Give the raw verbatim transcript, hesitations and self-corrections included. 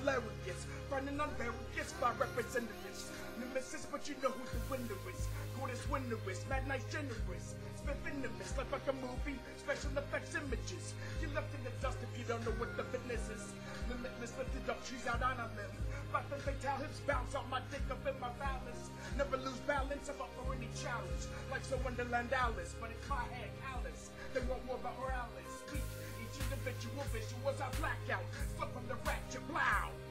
hilarious, finding unvarious by representatives. Nemesis, but you know who the winner is. Coolest winner is, mad nice generous. Spit venomous, life like a movie, special effects images. You're left in the dust if you don't know what the business is. Limitless, lifted up, trees out on a limb. But the fatal hips bounce off my dick up in my balance. Never lose balance, I'm up for any challenge. Like so Wonderland Alice, but it's my head callous. They want more about Morales. Speak, each individual visuals I black out. Slip on the ratchet, blow.